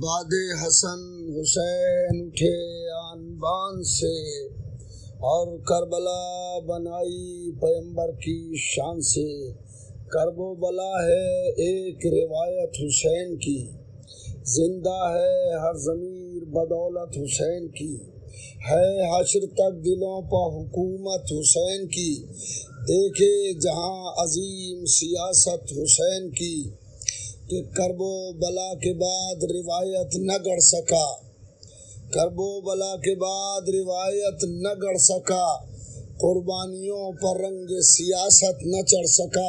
باد حسن حسین اٹھے آن بان سے، اور کربلا بنائی پیمبر کی شان سے۔ کرب و بلا ہے ایک روایت حسین کی، زندہ ہے ہر ضمیر بدولت حسین کی۔ ہے حشر تک دلوں پہ حکومت حسین کی، دیکھے جہاں عظیم سیاست حسین کی۔ کہ کرب و بلا کے بعد روایت نہ گڑھ سکا، کرب و بلا کے بعد روایت نہ گڑھ سکا، قربانیوں پر رنگ سیاست نہ چڑھ سکا۔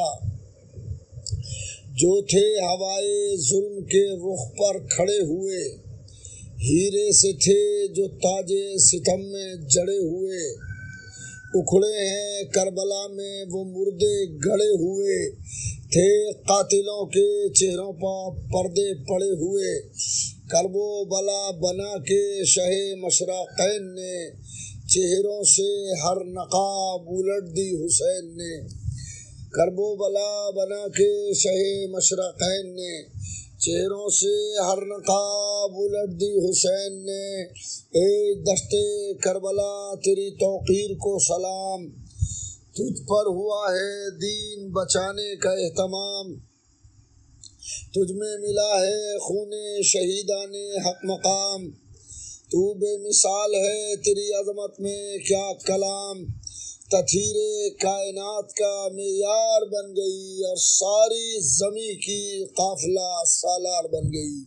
جو تھے ہوائے ظلم کے رخ پر کھڑے ہوئے، ہیرے سے تھے جو تاج ستم میں جڑے ہوئے۔ اکھڑے ہیں کربلا میں وہ مردے گڑے ہوئے، تھے قاتلوں کے چہروں پر پردے پڑے ہوئے۔ کرب و بلا بنا کے شہ مشرقین نے، چہروں سے ہر نقاب الٹ دی حسین نے۔ کرب و بلا بنا کے شہ مشرقین نے، چہروں سے ہر نقاب الٹ دی حسین نے۔ اے دشت کربلا تیری توقیر کو سلام، تجھ پر ہوا ہے دین بچانے کا اہتمام۔ تجھ میں ملا ہے خون شہیدان حق مقام، تو بے مثال ہے تیری عظمت میں کیا کلام۔ تطہیر کائنات کا معیار بن گئی، اور ساری زمیں کی قافلہ سالار بن گئی۔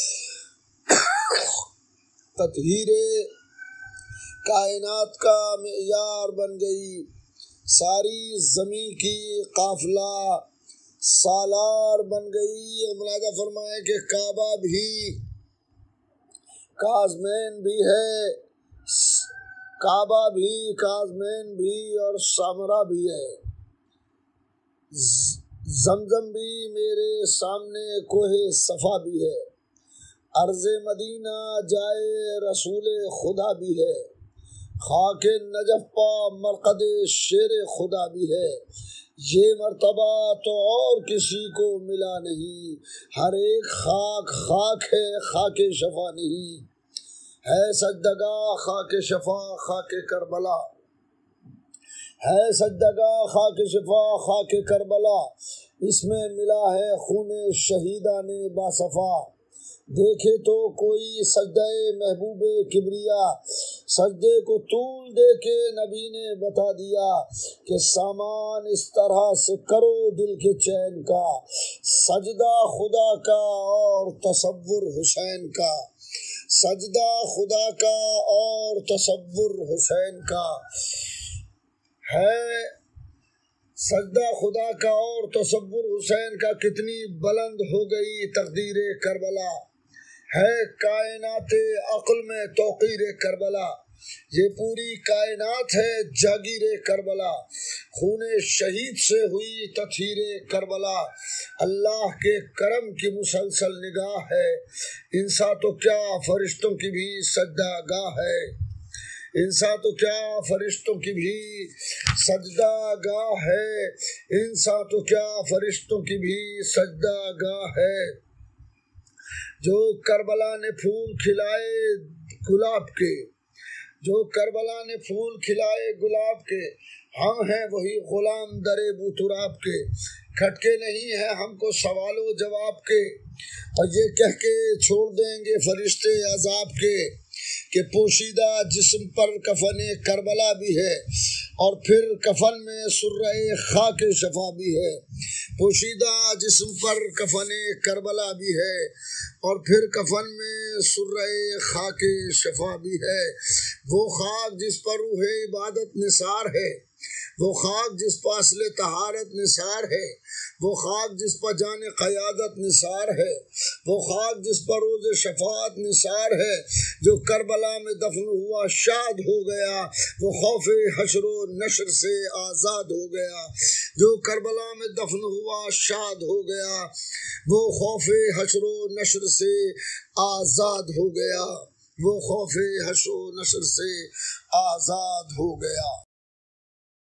تطہیر کائنات کا معیار بن گئی، ساری زمیں کی قافلہ سالار بن گئی۔ اور ملاحظہ فرمائے کہ کعبہ بھی کاظمین بھی ہے، کعبہ بھی کاظمین بھی اور سامرا بھی ہے۔ زمزم بھی میرے سامنے کوہ صفا بھی ہے، ارض مدینہ جائے رسول خدا بھی ہے۔ خاک نجف پا مرقد شیر خدا بھی ہے، یہ مرتبہ تو اور کسی کو ملا نہیں۔ ہر ایک خاک خاک ہے، خاک شفا نہیں۔ ہے سجدگاہ خاک شفا خاک کربلا، ہے سجدگاہ خاک شفا خاک کربلا، اس میں ملا ہے خون شہیدان باصفا۔ دیکھے تو کوئی سجدہ محبوب کبریا، سجدے کو طول دے کے نبی نے بتا دیا کہ سامان اس طرح سے کرو دل کے چین کا، سجدہ خدا کا اور تصور حسین کا، سجدہ خدا کا اور تصور حسین کا۔ ہے سجدہ خدا کا اور تصور حسین کا، کتنی بلند ہو گئی تقدیر کربلا۔ ہے کائنات عقل میں توقیر کربلا، یہ پوری کائنات ہے جاگیر کربلا۔ خون شہید سے ہوئی تطہیر کربلا، اللہ کے کرم کی مسلسل نگاہ ہے۔ انسان تو کیا فرشتوں کی بھی سجدہ گاہ ہے، انسان تو کیا فرشتوں کی بھی سجدہ گاہ ہے، انسان تو کیا فرشتوں کی بھی سجدہ گاہ ہے۔ جو کربلا نے پھول کھلائے گلاب کے، جو کربلا نے پھول کھلائے گلاب کے، ہم ہیں وہی غلام در بوتراب کے۔ کھٹکے نہیں ہیں ہم کو سوال و جواب کے، اور یہ کہہ کے چھوڑ دیں گے فرشتے عذاب کے کہ پوشیدہ جسم پر کفن کربلا بھی ہے، اور پھر کفن میں سرہ خاک شفا بھی ہے۔ پوشیدہ جسم پر کفن کربلا بھی ہے، اور پھر کفن میں سرہ خاک شفا بھی ہے۔ وہ خاک جس پر روح عبادت نثار ہے، وہ خاک جس پر اصل طہارت نثار ہے، وہ خاک جس پر جان قیادت نثار ہے، وہ خاک جس پر روز شفاعت نثار ہے۔ جو کربلا میں دفن ہوا شاد ہو گیا، وہ خوف حشر و نشر سے آزاد ہو گیا۔ جو کربلا میں دفن ہوا شاد ہو گیا، وہ خوف حشر و نشر سے آزاد ہو گیا، وہ خوف حشر و نشر سے آزاد ہو گیا۔